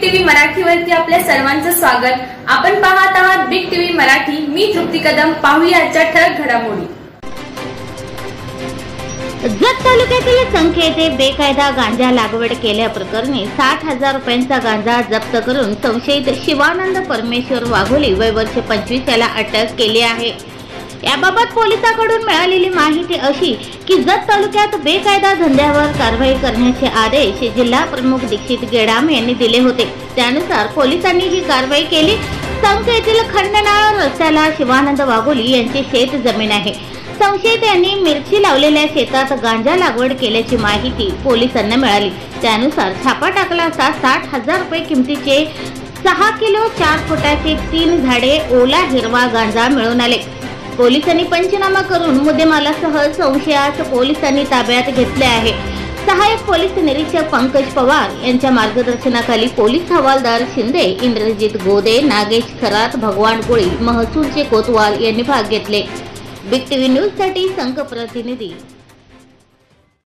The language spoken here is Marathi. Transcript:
टीव्ही मराठीवरती आपल्या सर्वांचं स्वागत। आपण पाहत आहात बिग टीव्ही मराठी। मी तृप्ती कदम। पाहूया आजच्या ठळक घडामोडी। जत तालुक्यातील संख येथे बेकायदा गांजा लागवड केल्याप्रकरणी 60,000 रुपयांचा गांजा जप्त करून संशयित शिवानंद परमेश्वर वाघोली वय वर्ष 25 याला अटक केली आहे। याबाबत पोलिसांकडून मिळालेली माहिती अशी की जत तालुक्यात बेकायदा धंद्यावर कारवाई करण्याचे आदेश जिल्हा प्रमुख दीक्षित गेडाम यांनी दिले होते। त्यानुसार पोलिसांनी ही कारवाई केली। संख येथील खंडनाळ रस्त्याला शिवानंद वाघोली यांची शेत जमीन आहे। संशयित यांनी मिरची लावलेल्या शेतात गांजा लागवड केल्याची माहिती पोलिसांना मिळाली। त्यानुसार छापा टाकला असता 60,000 रुपये किमतीचे 6 किलो 4 फुटाचे 3 झाडे ओला हिरवा गांजा मिळून आले। पोलिसांनी पंचनामा करून मुद्देमालासह संशयास पोलिसांनी ताब्यात घेतले आहे। सहाय्यक पोलीस निरीक्षक पंकज पवार यांच्या मार्गदर्शनाखाली पोलीस हवालदार शिंदे, इंद्रजित गोदे, नागेश खरात, भगवान कोळी, महसूलचे कोतवाल यांनी भाग घेतले। बिग टीव्ही न्यूज साठी संघ प्रतिनिधी